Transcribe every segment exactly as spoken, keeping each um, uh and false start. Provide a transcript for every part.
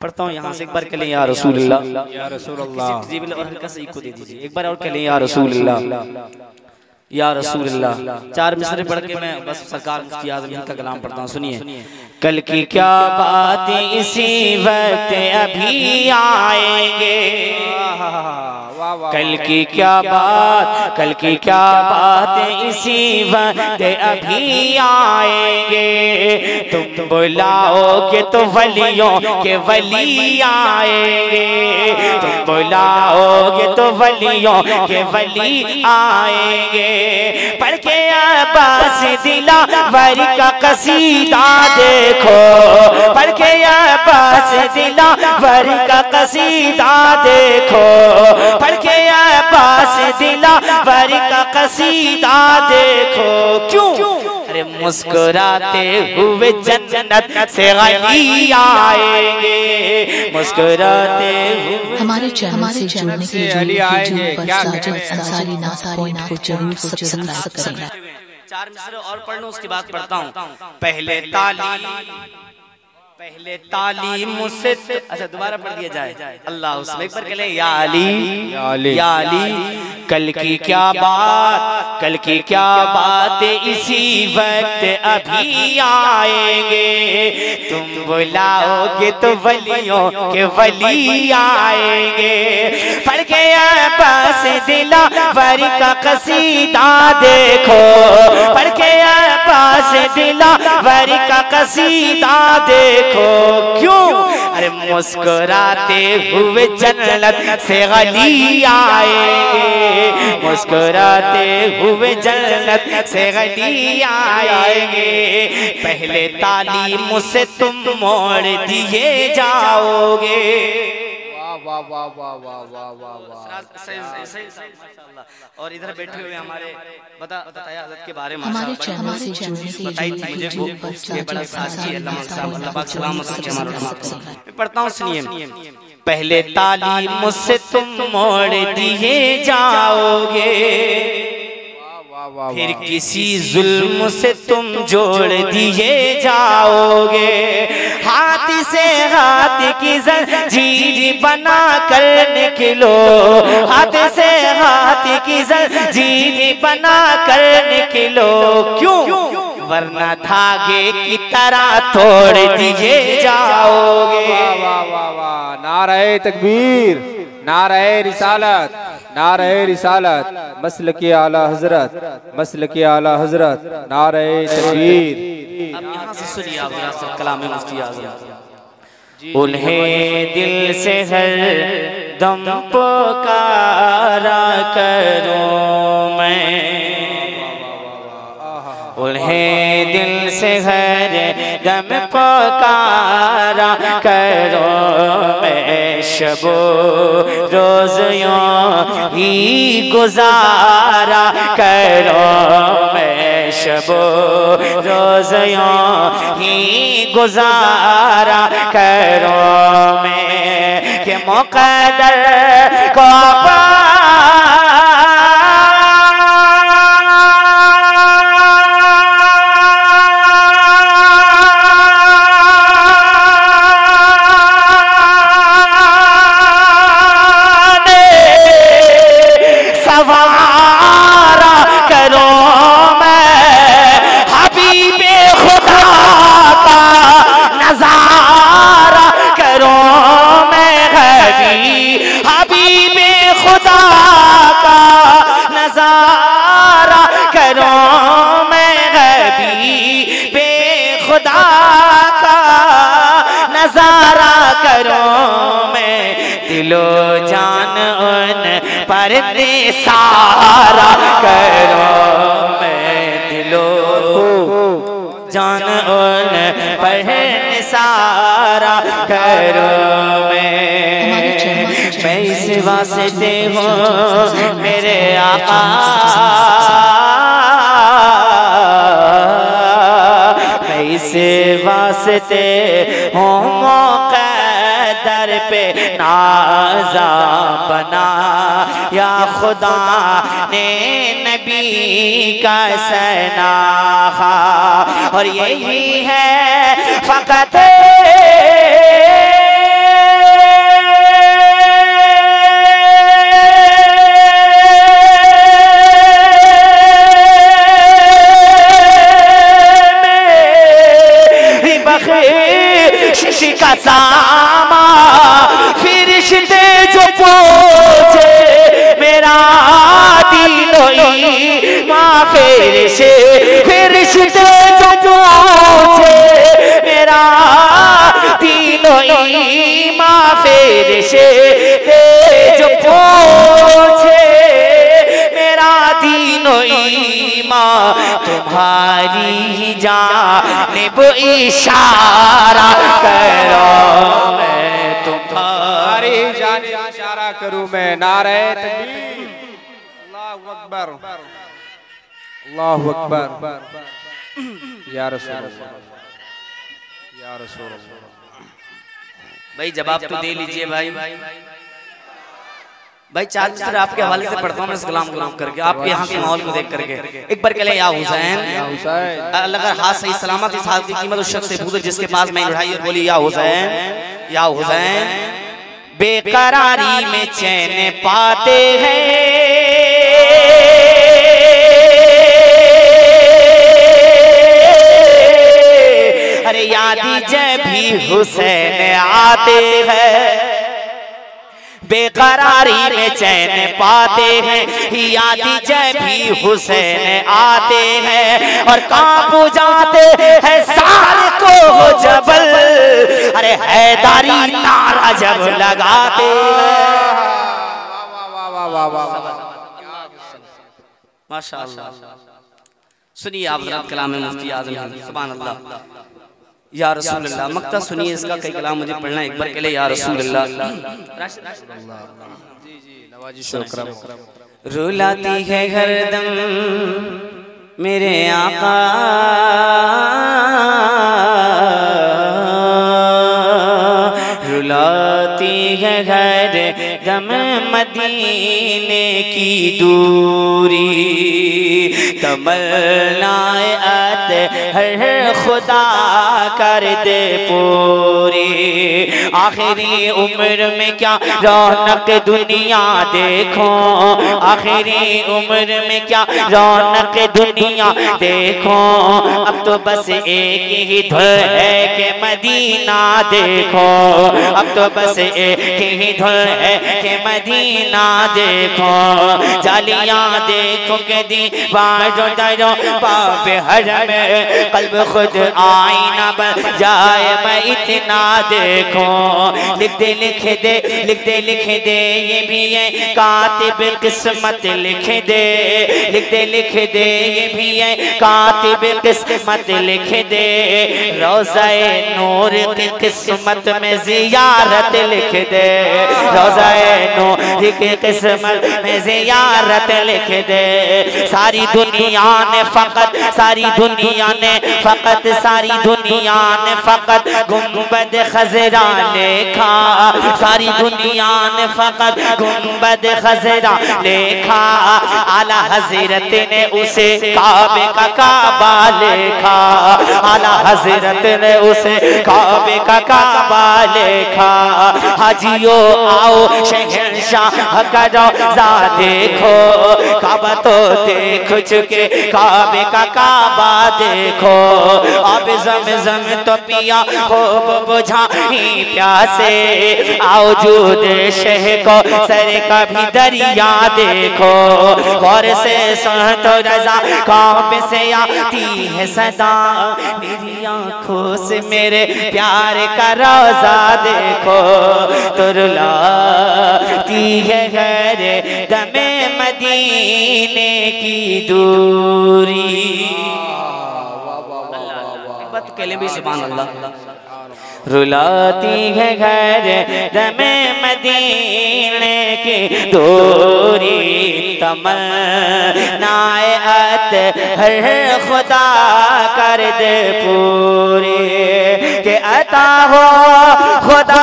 पढ़ता हूँ यहाँ से एक बार कहें या रसूलुल्लाह, या रसूलुल्लाह, और हल्का सा इको दे दीजिए एक बार और कहें या रसूलुल्लाह, या रसूलुल्लाह। चार मिसरे पढ़ के मैं बस सरकार मुफ्ती आज़म का कलाम पढ़ता हूँ, सुनिए। कल की क्या बात इसी वक्त अभी आएंगे, कल की क्या बात, कल की क्या बात इसी वक्त अभी आएंगे। तुम बुलाओगे तो वलियों के वली आएंगे, तुम बुलाओगे तो वलियों के वली आएंगे। पढ़ के अब्बास दिलावर का कसीदा देखो, पढ़ के अब्बास दिलावर का कसीदा देखो, पढ़ के अब्बास दिलावर का कसीदा देखो। क्यों? अरे मुस्कुराते हुए जन्नत से गली आएंगे, मुस्कुराते हुए हमारे चैनल से जुड़ने के लिए यूट्यूब पर साजिद अंसारी नाथ पॉइंट को जरूर सब्सक्राइब करें। चार मिसरे और पढ़ लो, उसके बाद पढ़ता हूँ। पहले तालीम, पहले तालीम मुझसे, अच्छा दोबारा पढ़ दिया जाए। अल्लाह उसमें एक बार कह ले या अली, या अली, कल की क्या बात, कल की क्या बात इसी वक्त अभी आएंगे। तुम बुलाओगे तो वलियों के वली आएंगे। पढ़ के अब्बास दिलावर का कसीदा देखो, पढ़ के अब्बास दिलावर का कसीदा देखो। क्यों? अरे मुस्कुराते हुए जन्नत से गली आएंगे, मुस्कुराते हुए जन्नत से गली आएंगे। पहले तालीम से तुम मोड़ दिए जाओगे। वाह वाह वाह वाह वाह वाह वाह। और इधर बैठे हुए हमारे बता बताया हज़रत के बारे में, हमारे चैनल से जुड़ने के बताई थी मुझे वो ये बड़ा साजी अल्लाह साहब अल्लाह पाक सलामत रखे हमारे उलमा। मैं पढ़ता हूँ, सुनिए। पहले तालीम से तुम मोड़ दिए जाओगे, फिर किसी जुल्म से तुम जोड़ दिए जाओगे। हाथ से हाथ की जंजीर बना कर निकलो, हाथ से हाथ की जंजीर बना कर निकलो। क्यों? वरना धागे की तरह तोड़ दिए जाओगे। वाह वाह वाह, नारे तकबीर, नारे रिसालत, नारे रिसालत, मसल के आला हजरत, मसल के आला हजरत, नारे तकबीर। अब यहाँ से सुनिए आप जरा कलाम मुफ्ती आज़म। उन्हें दिल से हर दम पुकारा करूं मैं, उन्हें दिल से हर दम पुकारा करो मैं। शबो रोज यूं ही गुजारा करो मैं, शबो रोज यूं ही गुजारा करो मैं। कि मुक़द्दर को दिलो जान उन पर निसारा करो मैं, दिलो जान उन पर निसारा करो मैं। मैं इस वास्ते हूँ मेरे आका, मैं इस वास्ते हूँ मुक़द्दर पे नाज़ा बना या खुदा ने नबी का सनाहा। और यही है फ़क़त इश्क का सामा फिरिश्ते जो पूछे मेरा दीनो ईमान फिरिश्ते फिरिश्ते जो पूछे मेरा दीनो ईमान फिरिश्ते जो पूछे मेरा दीनो ईमान तुम्हारी जानिब इशारा करो मैं तुम्हारी जानिब इशारा करूं मैं। नारे तकबीर, अल्लाहु अकबर, अल्लाहु अकबर, या रसूल अल्लाह, या रसूल अल्लाह। भाई जवाब तो दे लीजिए भाई। भाई चार चीज़ आपके हवाले से पढ़ता हूँ मैं इस कलाम को नाम करके, आपके यहाँ के माहौल को देख करके। एक बार कह ले या हुसैन, अगर हाथ सही सलामत इस हाथ की कीमत उस शख्स से पूछो जिसके पास मैं उठाई और बोली या हुसैन या हुसैन। बेकरारी में चैन पाते हैं अरे यादी जब भी हुसैन आते हैं बेकरारी में चैन पाते हैं यादी जब भी हुसैन आते हैं और कांप जाते हैं सारे को जबल अरे हैदारी नारा जब लगाते हैं। माशाअल्लाह। सुनिए आप हज़रत कलाम मुफ्ती आज़म सुभान अल्लाह या रसूल अल्लाह। मक्ता सुनिए इसका, कई कलाम मुझे पढ़ना एक बार के लिए या रसूल अल्लाह। रुलाती है हरदम मेरे आका रुलाती है हरदम मदीने की दूरी तमन्नाए हर खुदा कर दे पूरी। आखिरी उम्र में क्या रौनक दुनिया देखो आखिरी उम्र में क्या रौनक दुनिया देखो अब तो बस एक ही धुन है कि मदीना देखो अब तो बस एक ही धुन है कि मदीना देखो। जालियां देखो के दीवारों दरों बाब हरम कल्ब खुद आईना बन जाए मैं इतना देखो। लिख दे लिख दे लिख दे लिख दे ये भी है कातिब किस्मत लिख दे लिख दे लिख दे ये भी है कातिब किस्मत लिख दे। रोज़ाए नूर की किस्मत में ज़ियारत लिख दे रोज़ाए नूर की किस्मत में ज़ियारत लिख दे। सारी दुनिया ने फकत सारी दुनिया ने फकत सारी दुनिया ने फकत गुंबद खजरा देखा सारी दुनिया ने फकत गुंबद खजरा देखा। आला हजरत ने उसे काबे का काबा देखा आला हजरत ने उसे काबे का काबा देखा। हाजियो आओ शहंशाह का रोज़ा देखो काबा तो देख चुके काबे का काबा देखो। अब ज़मज़म तो पिया खूब बुझाई प्यासे आओ जूद शह को सर का भी दरिया देखो। गौर से सुन तो रज़ा काबे से आती है सदा मेरी आँखों से मेरे प्यार का रोज़ा देखो। तो रुलाती है गैरे दमे मदीने की दूरी। बात कह लें भी सुभान अल्लाह। रुलाती है घर दमे मदीने की दूरी तमन्नाए अत हर खुदा कर दे पूरी के अता हो खुदा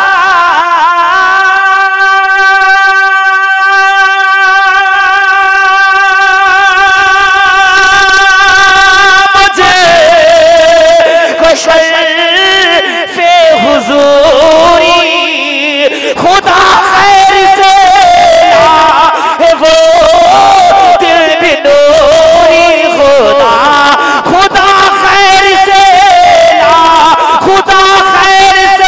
खुदा खैर से है वो दिल भी नूरी खुदा खुदा खैर से खुदा खैर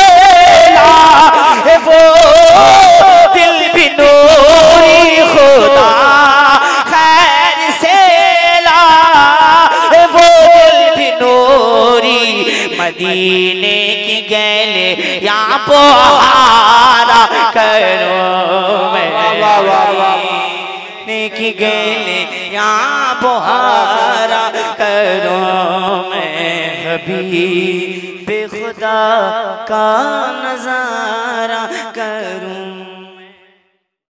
मदीने की गैले यहाँ पोहारा करो मैं मदीने की गैले यहाँ पोहारा करो मैं हबीब खुदा का नजारा करूं